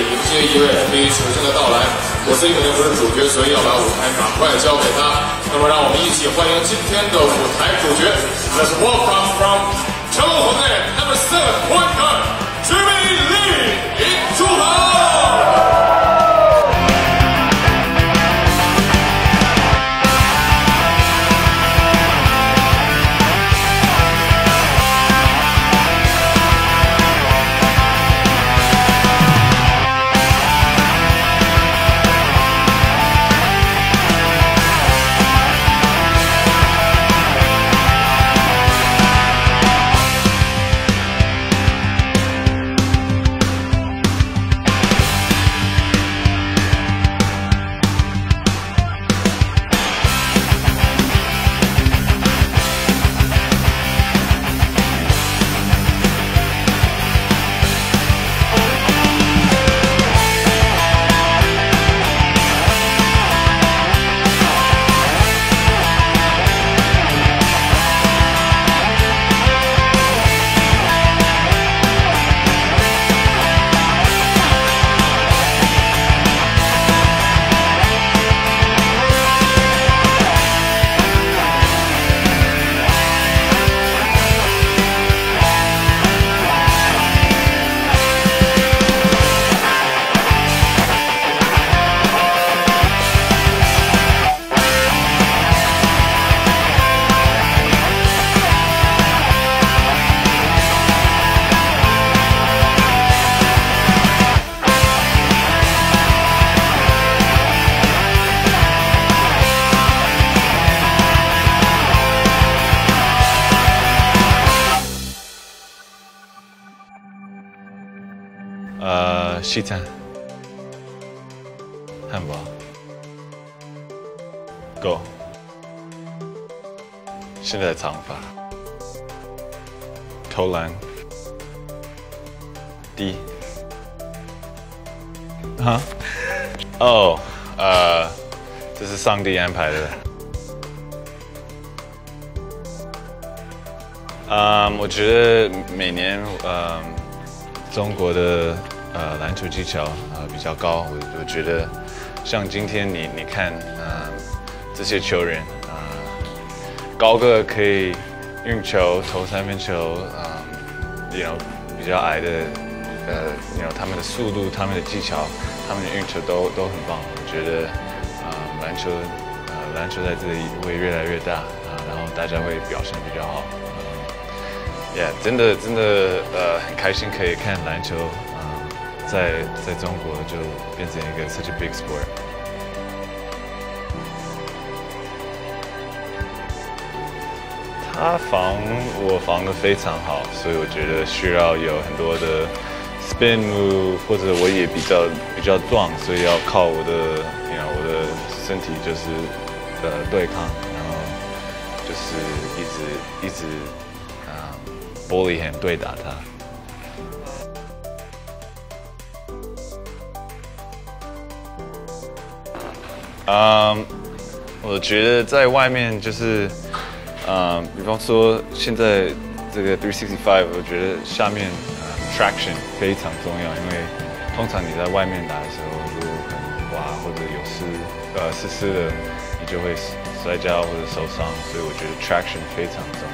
迎接一位 NBA 球星的到来。我自己肯定不是主角，所以要把舞台赶快交给他。那么，让我们一起欢迎今天的舞台主角。Let's welcome from 成龙红队 Number 7 Point Guard Jimmy Lee 林书豪。 西餐、汉堡、Go， 现在的长发、投篮、D， 哈，哦，这是上帝安排的。我觉得每年中国的篮球技巧比较高，我觉得像今天你看这些球员高个可以运球投三分球比较矮的他们的速度、他们的技巧、他们的运球都很棒。我觉得篮球在这里会越来越大然后大家会表现比较好。真的很开心可以看篮球。 在中国就变成一个 such a big sport。他我防得非常好，所以我觉得需要有很多的 spin move， 或者我也比较壮，所以要靠我的身体就是对抗，然后就是一直bully him 对打他。 我觉得在外面就是，比方说现在这个365，我觉得下面traction 非常重要，因为通常你在外面打的时候，如果可能滑或者有湿的，你就会摔跤或者受伤，所以我觉得 traction 非常重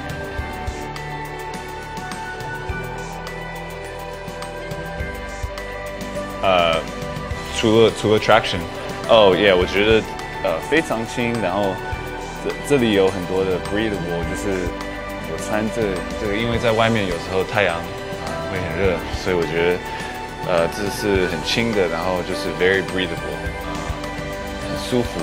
要。除了 traction。 我觉得非常轻，然后这里有很多的 breathable， 就是我穿这个，因为在外面有时候太阳会很热，所以我觉得这是很轻的，然后就是 very breathable， 很舒服。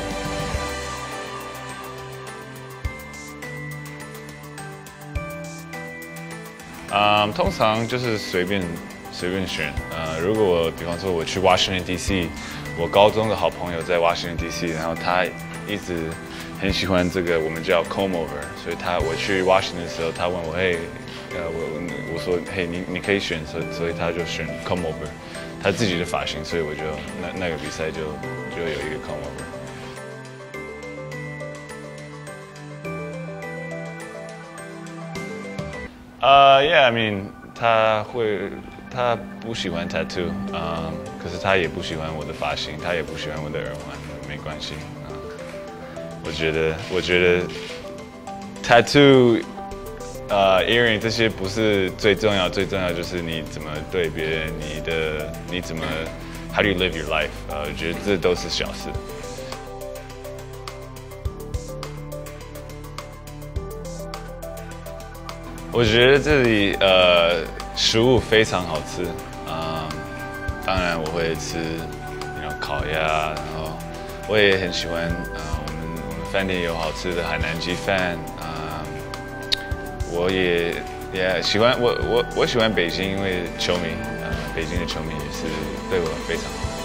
通常就是随便选。如果比方说我去 Washington D.C。 我高中的好朋友在 Washington D.C.， 然后他一直很喜欢这个，我们叫 comb over， 所以我去 Washington 的时候，他问我，嘿，我说，嘿，你可以选，所以他就选 comb over， 他自己的发型，所以我就那个比赛就有一个 comb over。Yeah, I mean，他他不喜欢 tattoo， 可是他也不喜欢我的发型，他也不喜欢我的耳环，没关系。我觉得 tattoo。earring 这些不是最重要，最重要就是你怎么对别人，你怎么 how do you live your life？ 我觉得这都是小事。我觉得这里食物非常好吃，当然我会吃烤鸭，然后我也很喜欢我们饭店有好吃的海南鸡饭。我也喜欢我喜欢北京，因为球迷，北京的球迷也是对我非常好。